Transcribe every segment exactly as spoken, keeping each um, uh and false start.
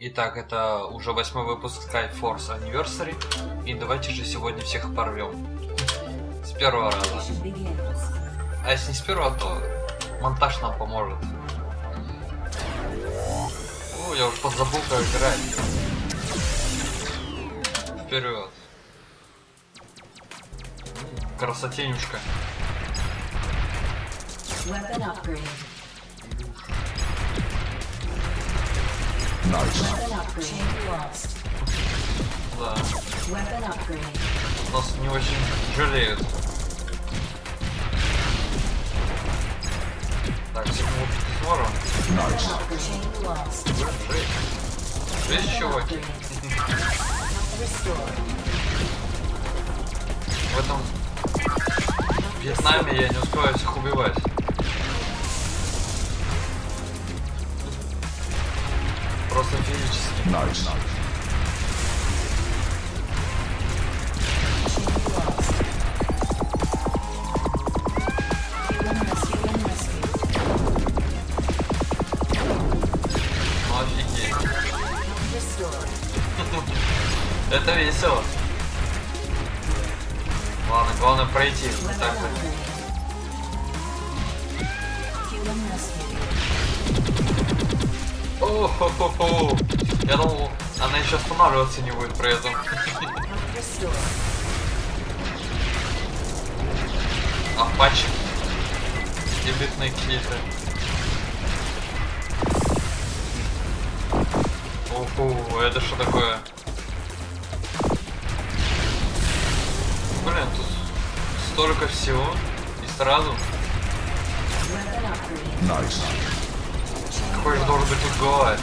Итак, это уже восьмой выпуск Skyforce Anniversary, и давайте же сегодня всех порвем. С первого раза. А если не с первого, то монтаж нам поможет. О, я уже подзабыл, как играть. Вперед. Красотенюшка. Nice. Да. Нас не очень жалеют. Так, секунду смотрим. Nice. Жесть. Жесть, чуваки. В этом Вьетнаме я не успеваю всех убивать. Просто физически. Nice. Ну офигеть. Это весело. Ладно, главное пройти. Так же. О-хо-хо-хо. Я думал, она еще останавливаться не будет при этом. А патчи. Дебютные какие-то. Оху, это что такое? Блин, тут столько всего и сразу. Nice. Какой же должен быть тут голова?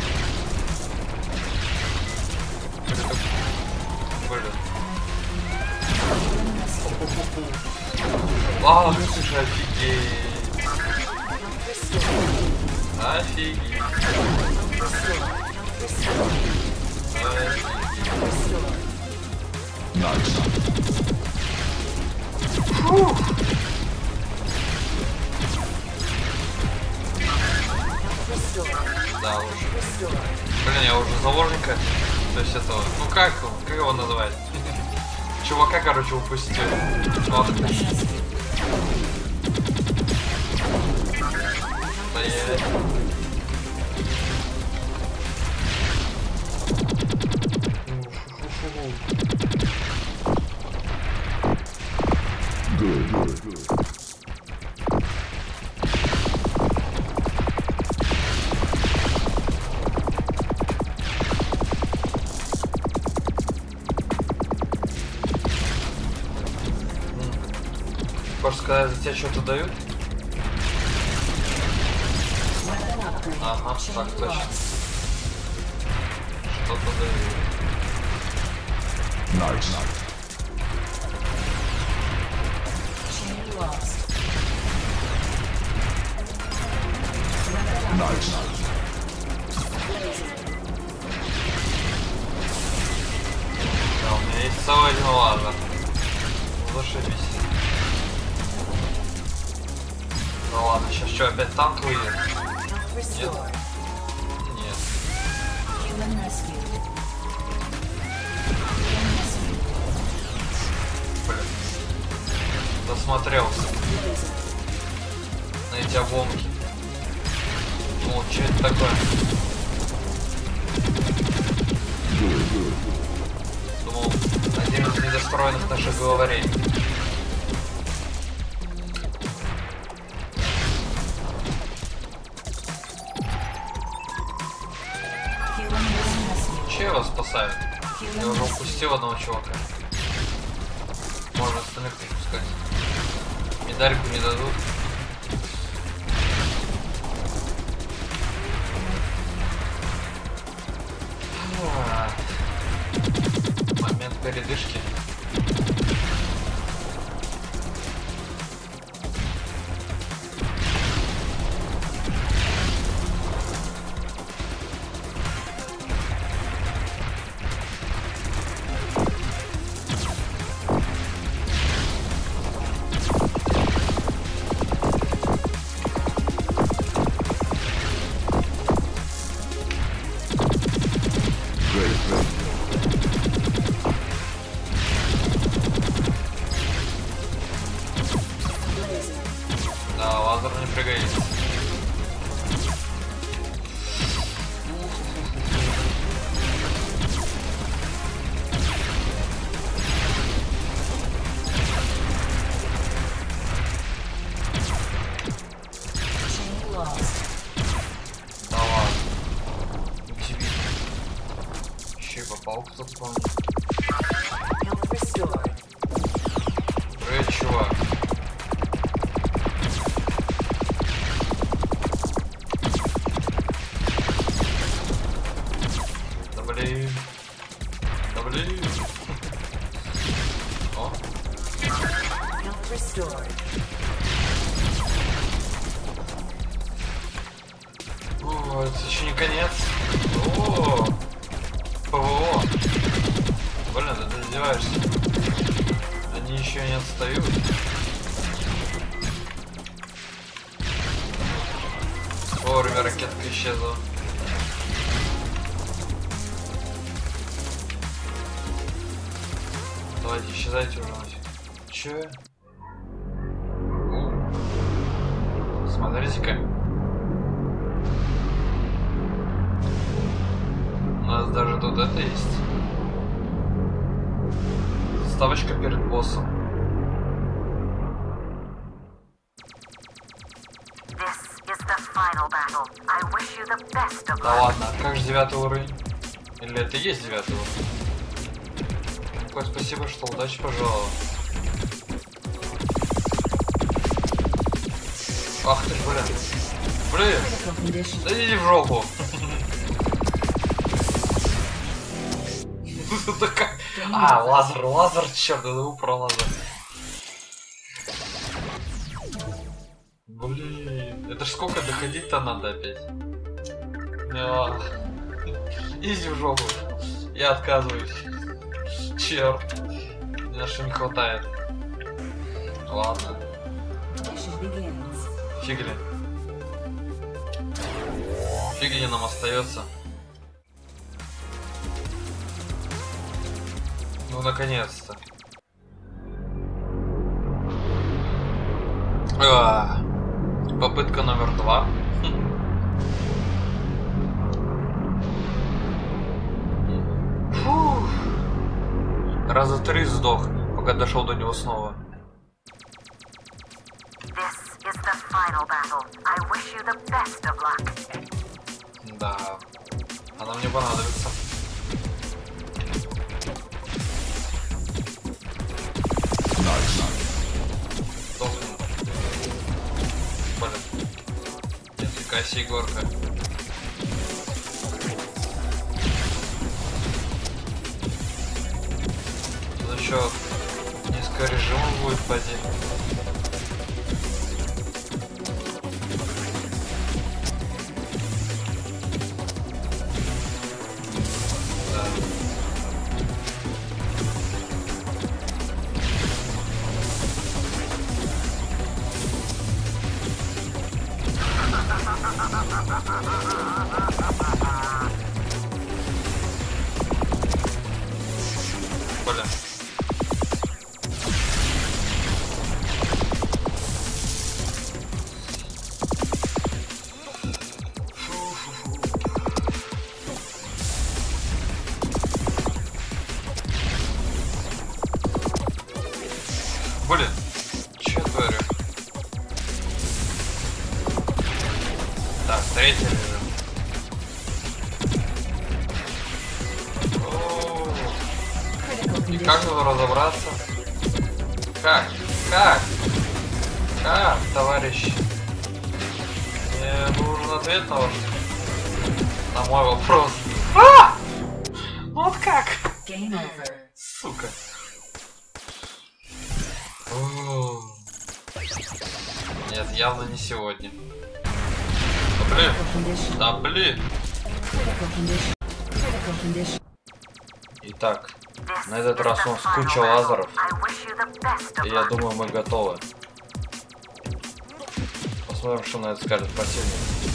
Блин. А, слушай, офигеть. Офигеть. Nice. Фух. Да, уже. Блин, я уже заложника. То есть этого. Ну как его? Как его называть? Чувака, короче, упустил. Ладно. Стоять. Good, good, good. Хочешь сказать, за тебя что-то дают? Ага, так точно. Что-то дают. Nice. Nice. Да, у меня есть целый один лазер. Зашибись. Ну ладно, сейчас что, опять танк выйдет? Нет? Нет. Блин. Досмотрелся на эти обломки. Ну, что это такое? Good, good. Думал, один из недостроенных наших главарей. Че его спасают? Я уже упустил одного чувака. Можно остальных не пускать. Медальку не дадут. А, момент передышки. попал кто-то по мне. Привет, чувак. Да блин. Да блин. О. О, это еще не конец. О, ПВО. Блин, да ты издеваешься. Они еще не отстают. Вовремя ракетка исчезла. Давайте, исчезайте уже. Че? Смотрите-ка. У нас даже тут это есть. Ставочка перед боссом. Да ладно, как же девятый уровень? Или это и есть девятый уровень? Ой, спасибо, что удачи пожаловал. Ах ты ж, блин. Блин. Да иди в жопу. А, лазер, лазер, черт, я забыл про лазер. Блин, это ж сколько доходить-то надо опять? Иди в жопу. Я отказываюсь. Черт. Мне на что не хватает. Ладно. Фигли. Фигли нам остается. Ну, наконец-то. А, попытка номер два. Фух. Раза три сдох, пока дошел до него снова. Да, она мне понадобится. Блин. Нифига себе, горка. Тут еще несколько режимов будет поди. Блин. Блин, че я творю? Так, третий режим. И как тут разобраться? Как? Как? Как, товарищ? Мне нужен ответ на ваш... на мой вопрос. А! Вот как? Сука. Нет, явно не сегодня. Да блин. Да блин. Итак, на этот раз у нас куча лазеров. И я думаю, мы готовы. Посмотрим, что на это скажет противник.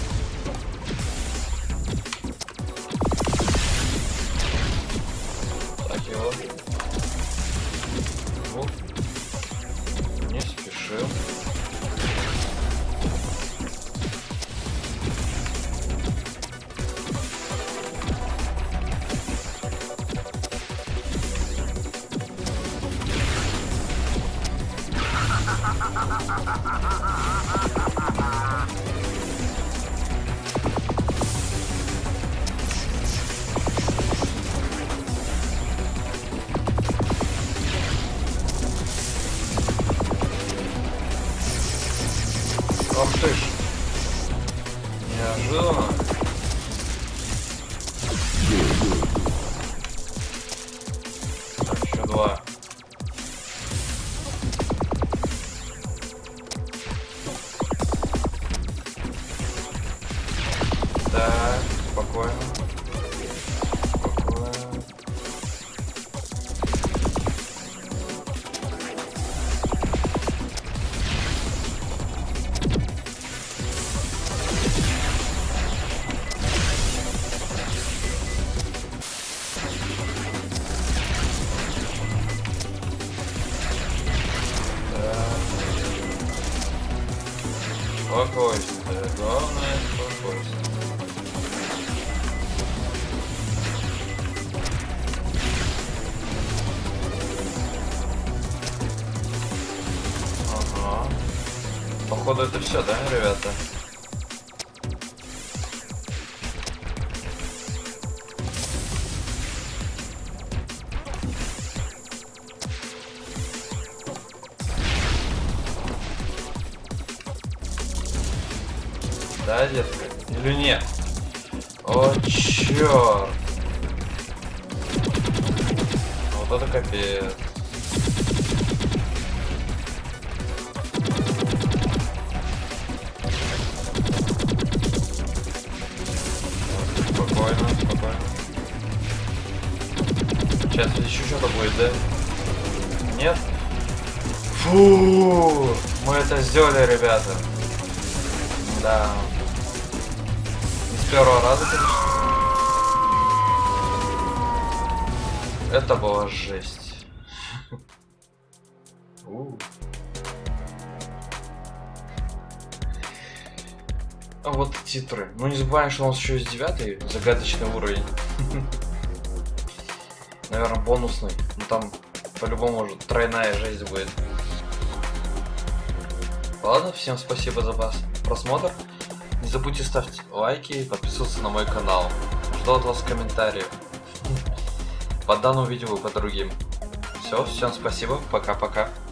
Так его. Вот. Не спешим. Спокойствие, главное спокойствие. Ага. Походу это все, да, ребята? Да, детка? Или нет? О, черт! Вот это капец. Спокойно, спокойно. Сейчас еще что-то будет, да? Нет? Фу! Мы это сделали, ребята. Да. Не с первого раза, конечно. Это была жесть. А вот титры. Ну не забываем, что у нас еще есть девятый загадочный уровень. Наверное, бонусный. Ну там по-любому уже тройная жесть будет. Ладно, всем спасибо за просмотр. Не забудьте ставить лайки и подписываться на мой канал. Жду от вас комментариев по данному видео и по другим. Все, всем спасибо, пока-пока.